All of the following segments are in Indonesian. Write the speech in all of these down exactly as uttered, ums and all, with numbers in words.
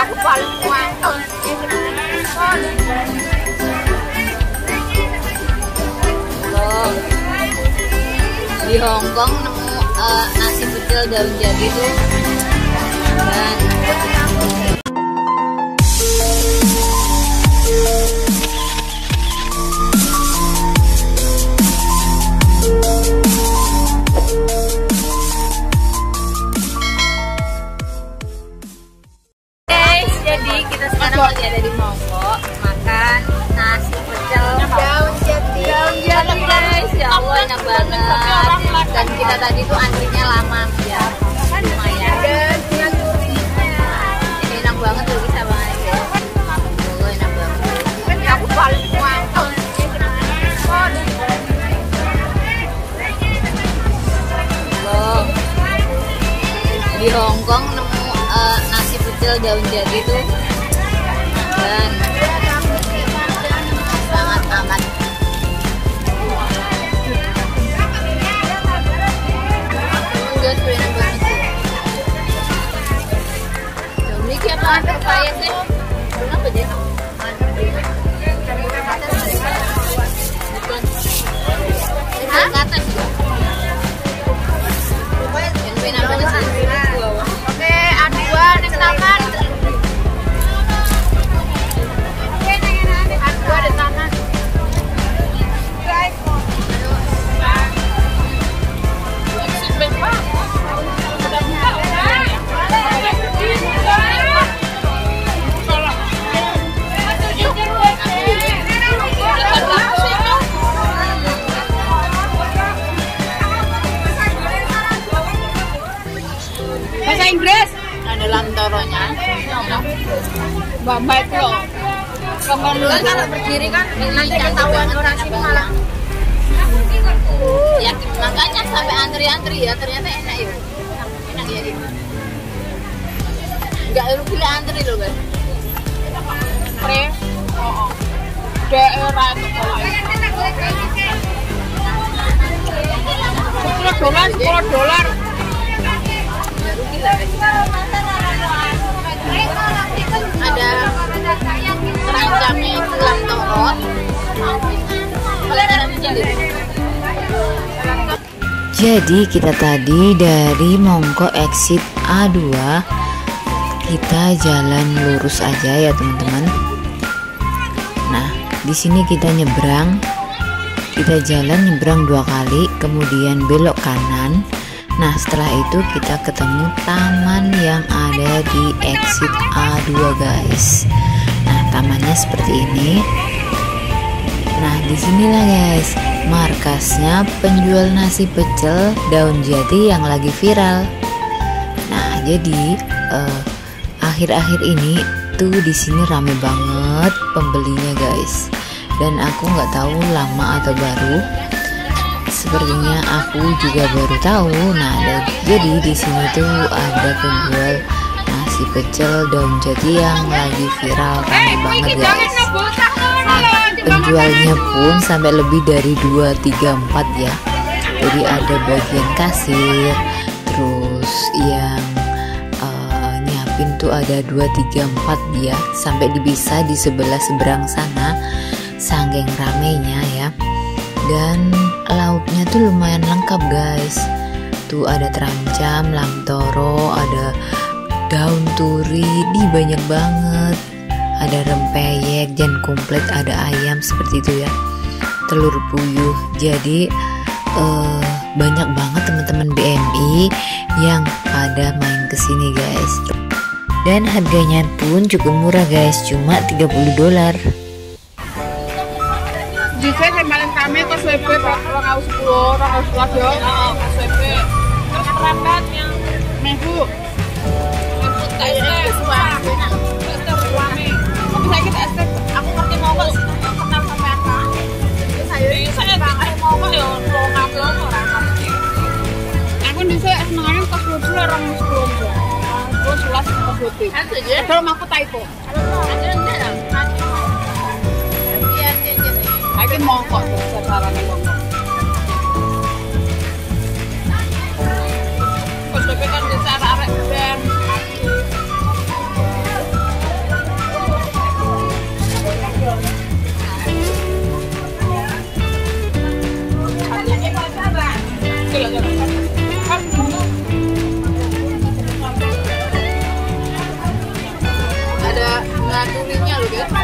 aku paling mantap. Di Hongkong nemu uh, nasi pecel daun jati tuh dan guys, jadi kita sekarang lagi ada di Mongkok makan nasi pecel daun jati. Daun jati guys, ya Allah enak banget. Dan kita tadi tuh antrinya lama ya, lumayan. Ini enak banget tuh, bisa banget ya. Oh, enak banget. Ini aku paling mantap. Loh, di Hongkong nemu uh, nasi pecel daun jati tuh dan sangat amat. Enak banget sih. Beli apa? Pepaya sih. Kenapa jadi? Hah? Kata juga. Yang apa sih? Oke, adua nih tangan. Adua di tangan. Bahasa Inggris ada lantoronya. Baik loh. Kemudian kalau berdiri kan nanti ketahuan orang sini malah. Ya makanya sampai antri-antri ya, ternyata enak ya. Enak ya ini. Enggak rugi lah antri loh guys. Pre. Oh. Daerah itu kalau sepuluh dolar, sepuluh dolar. Ada terancamnya itu lantoro. Jadi kita tadi dari Mongkok exit A dua, kita jalan lurus aja ya teman-teman. Nah di sini kita nyebrang, kita jalan nyebrang dua kali, kemudian belok kanan. Nah setelah itu kita ketemu taman yang ada di exit A dua guys. Nah tamannya seperti ini. Nah disinilah guys markasnya penjual nasi pecel daun jati yang lagi viral. Nah jadi uh, akhir-akhir ini tuh di sini rame banget pembelinya guys. Dan aku nggak tahu lama atau baru. Sepertinya aku juga baru tahu. Nah, ada, jadi di sini tuh ada penjual nasi pecel daun jati yang lagi viral, rame banget guys. Nah, penjualnya pun sampai lebih dari dua, tiga, empat ya. Jadi ada bagian kasir, terus yang uh, nyiapin tuh ada dua, tiga, empat ya. Sampai bisa di sebelah seberang sana, saking ramenya ya. Dan lauknya tuh lumayan lengkap guys. Tuh ada terancam, lantoro, ada daun turi, di banyak banget. Ada rempeyek dan komplit, ada ayam seperti itu ya. Telur puyuh. Jadi uh, banyak banget teman-teman B M I yang pada main kesini guys. Dan harganya pun cukup murah guys, cuma tiga puluh dolar. Jika yang paling kami ke S W B orang harus sepuluh, orang harus sebelas ya. S W B. Terus perangkat yang minggu. Minggu kayaknya suami. Suami. Tapi saya kita S W B. Aku ngerti mau kok kenal sampai apa. Saya saya aku mau kok ya mau ngapelon orang ngerti. Aku bisa senengnya ke sepuluh orang sepuluh. Terus sebelas ke S W B. Kalau aku typo. Ada enggak? Ini Mongkok sekarang Mongkok. Kok sampai kan desa arek ben. Nah, durinya loh guys.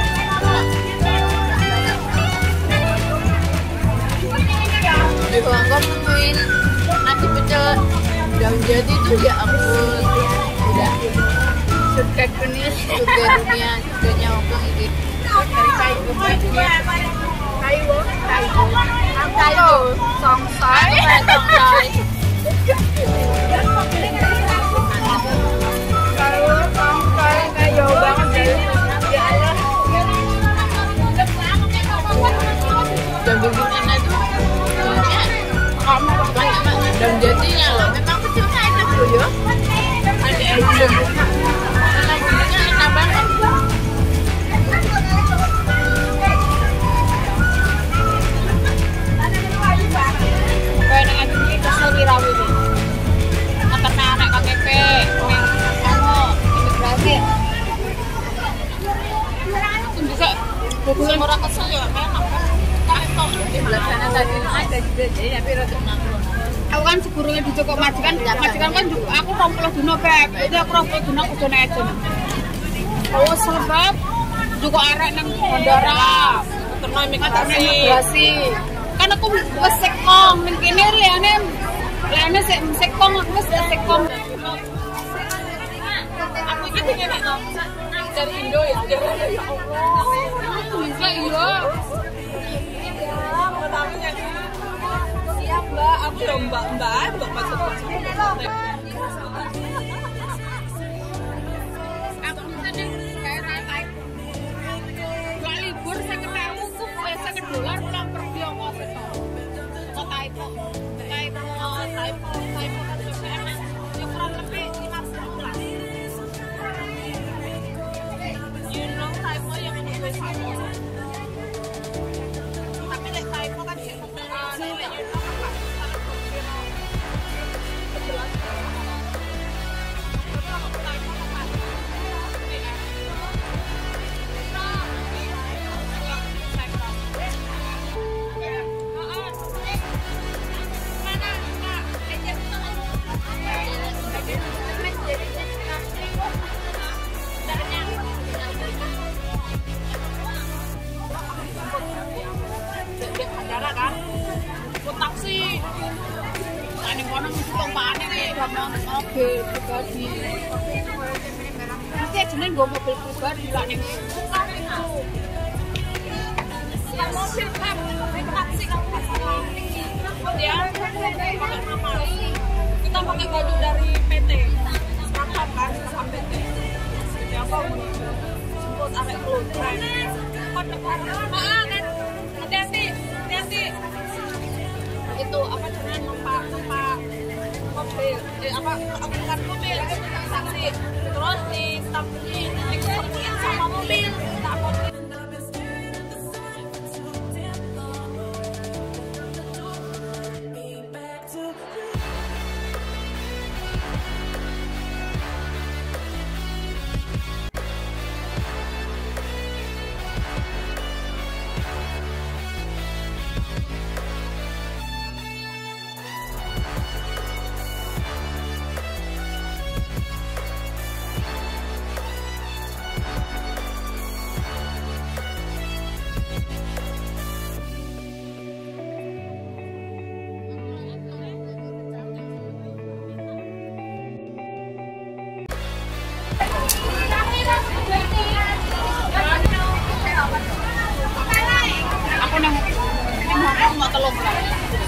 Di Hongkong nemuin nasi pecel daun jati itu ya ampun, udah surga dunia, surga dunia, surganya Hongkong ini. Dari Taiwan, Taiwan, Taiwan, Taiwan, Songsai, Songsai. Kalau Songsai kayak banget deh. Ya Allah. Dan begininya itu kamu banyak banget daun jatinya loh. Memang kecilnya enak loh ya. Ada aja. Karena bumbunya enak banget. Kayak dengan ini kesel wirawi nih. Antarnya anak K T P, yang kamu imigrasi. Itu bisa bukan orang kesel ya, enak kan? Di belah sana tadi ada juga jadi tapi rada nanggung. Aku kan segurunge dijoko majikan, majikan kan juga aku rong puluh dino beb. Itu aku rong puluh dino kudu aja. Oh, sebab juga arek nang bandara. Terus imigrasi. Kan aku wis sekong ning kene liyane liyane sik sekong aku wis sekong. Aku iki pengen nek dari Indo ya. Ya Allah. Bisa iya. Siap mbak, aku ya mbak mbak mbak maksud aku misalnya kayak naik dua libur saya ketemu tuh biasa ke dolar pulang pergi aku apa kok typo typo typo typo kan sebenarnya ya kurang lebih lima puluh lah you know typo yang lebih sama tapi like typo kan sih oke, pribadi. Nanti aja nih gue mobil pribadi lah nih. Ya mobil kan, naik taksi kan masalah. Ya, kita pakai baju dari P T. Sekarang kan sama P T. Jadi apa? Sebut arek keluar. Ah kan, hati-hati, hati-hati. Itu apa jangan numpak numpak mobil, eh, apa bukan mobil, taksi, terus di taksi diketemuin sama mobil, tak mobil. Aku nang nang mau telur.